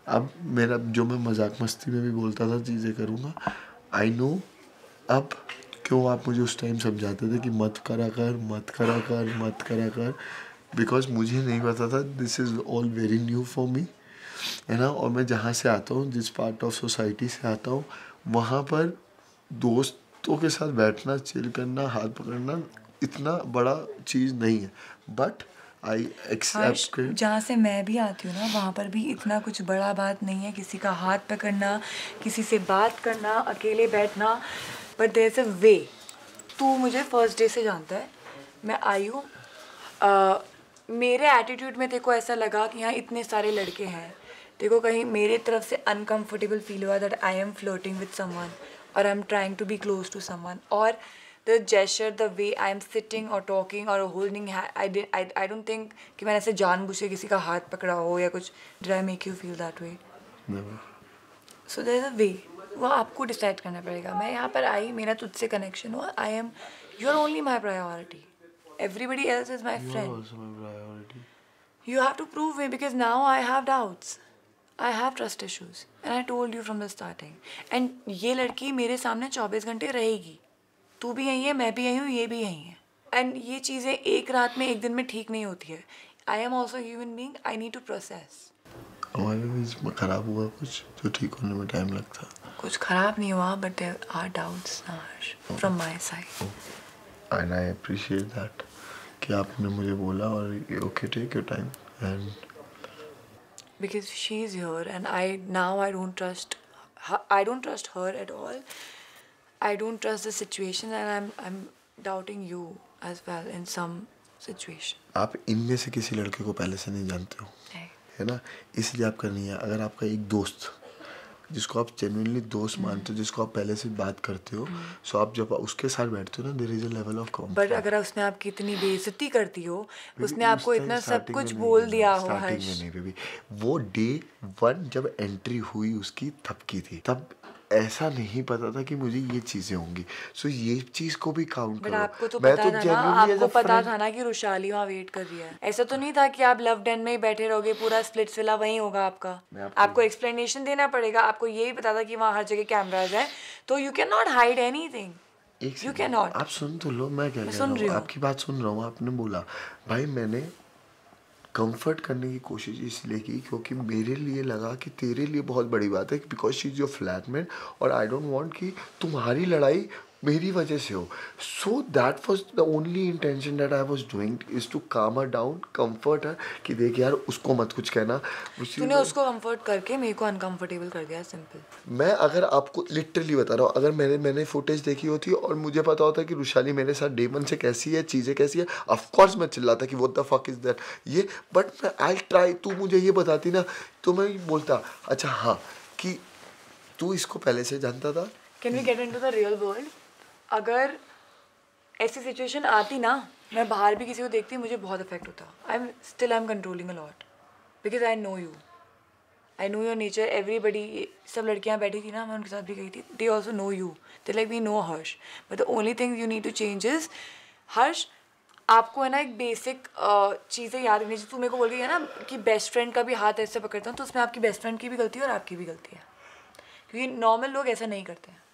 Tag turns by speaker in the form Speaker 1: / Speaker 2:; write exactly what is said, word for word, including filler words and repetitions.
Speaker 1: अब मेरा जो मैं मजाक मस्ती में भी बोलता था चीज़ें करूँगा, आई नो अब क्यों आप मुझे उस टाइम समझाते थे कि मत करा कर मत करा कर मत करा कर, बिकॉज मुझे नहीं पता था, this is all very new for me, है ना। और मैं जहाँ से आता हूँ, जिस पार्ट ऑफ सोसाइटी से आता हूँ, वहाँ पर दोस्तों के साथ बैठना, चिल करना, हाथ पकड़ना इतना बड़ा चीज़ नहीं है, बट आई एक्सेप्ट।
Speaker 2: जहाँ से मैं भी आती हूँ ना, वहाँ पर भी इतना कुछ बड़ा बात नहीं है किसी का हाथ पकड़ना, किसी से बात करना, अकेले बैठना, but there is a way. तू मुझे फर्स्ट डे से जानता है, मैं आई हूँ, मेरे एटीट्यूड में तेरे को ऐसा लगा कि यहाँ इतने सारे लड़के हैं, तेरे को कहीं मेरे तरफ से अनकम्फर्टेबल फील हुआ that I am flirting with someone और I am trying to be close to someone, और the gesture, the way I am sitting or talking or holding hand, I did I I don't think कि मैंने ऐसे जानबूझ के किसी का हाथ पकड़ा हो या कुछ. Did I make you feel that way?
Speaker 1: Never.
Speaker 2: So there is a way. वो आपको डिसाइड करना पड़ेगा. मैं यहाँ पर आई, मेरा तुझसे कनेक्शन हुआ. I am, you are only my priority. Everybody else is my
Speaker 1: you
Speaker 2: friend.
Speaker 1: You are also my priority.
Speaker 2: You have to prove me because now I have doubts. I have trust issues, and I told you from the starting. And ये लड़की मेरे सामने चौबीस घंटे रहेगी. तू भी यही है, मैं भी यही हूँ, ये भी यही है. एंड ये चीज़ें एक रात में, एक दिन में ठीक नहीं होती है. I am also human being, I need to process.
Speaker 1: हमारे बीच में खराब हुआ कुछ जो ठीक होने में टाइम लगता.
Speaker 2: कुछ खराब नहीं हुआ, but there are doubts from my side.
Speaker 1: And I appreciate that कि आपने मुझे बोला और okay take your time. And
Speaker 2: because she is here and I now I don't trust I don't trust her at all. I don't trust the situation and I'm I'm doubting you as well in some situation.
Speaker 1: आप इनमें से किसी लड़के को पहले से नहीं जानते हो, है ना, इसलिए आप करनी है. अगर आपका एक दोस्त जिसको आप जेन्युइनली दोस्त मानते हो, जिसको आप पहले से बात करते हो, सो आप जब उसके साथ बैठते हो ना, there is a level of comfort.
Speaker 2: But अगर उसने आपकी इतनी बेइज्जती कर दी हो, उसने आपको इतना सब कुछ बोल दिया हो,
Speaker 1: स्टार्टिंग में नहीं बेबी, वो डे वन जब एंट्री हुई उसकी तब की थी, तब ऐसा नहीं पता था कि मुझे ये चीजें होंगी. सो ये चीज को भी काउंट करो.
Speaker 2: आपको तो पता तो था ना, आपको पता था ना कि रुशाली वहाँ वेट कर रही है. ऐसा तो नहीं था कि आप लव डेन में ही बैठे रहोगे, पूरा स्प्लिट्स विला वहीं होगा आपका. आपको, आपको एक्सप्लेनेशन देना पड़ेगा. आपको ये भी पता था कि वहाँ हर जगह कैमराज हैं, तो you can not hide anything. You can not.
Speaker 1: आप सुन तो लो, मैं क्या कह रहा हूँ, आपकी बात सुन रहा हूँ. आपने बोला भाई, मैंने कंफर्ट करने की कोशिश इसलिए की क्योंकि मेरे लिए लगा कि तेरे लिए बहुत बड़ी बात है, because she is your flatmate और आई डोंट वांट कि तुम्हारी लड़ाई मेरी वजह से हो. So that was the only intention that I was doing, is to calm her down, comfort हर कि देख यार उसको मत कुछ कहना.
Speaker 2: तूने उसको कंफर्ट करके मेरे को अनकंफर्टेबल कर दिया, सिंपल.
Speaker 1: मैं अगर आपको लिटरली बता रहा हूँ, अगर मैंने मैंने फुटेज देखी होती और मुझे पता होता कि रुशाली मेरे साथ डे वन से कैसी है, चीज़ें कैसी है, ऑफ कोर्स मैं चिल्लाता कि what the fuck is that ये. बट मैं आई ट्राई, तू मुझे ये बताती ना तो मैं बोलता अच्छा हाँ कि तू इसको पहले से जानता था.
Speaker 2: Can we get into the real world? अगर ऐसी सिचुएशन आती ना, मैं बाहर भी किसी को देखती, मुझे बहुत इफेक्ट होता. I am still I am controlling a lot because I know you, I know your nature. Everybody, सब लड़कियां बैठी थी ना, मैं उनके साथ भी गई थी, they also know you, they like we know Harsh. But the only thing you need to change is, Harsh आपको है ना एक बेसिक चीज़ें याद रखनी चाहिए. तू मेरे को बोल गई है ना कि बेस्ट फ्रेंड का भी हाथ ऐसे पकड़ता हूँ, तो उसमें आपकी बेस्ट फ्रेंड की भी गलती है और आपकी भी गलती है, क्योंकि नॉर्मल लोग ऐसा नहीं करते हैं.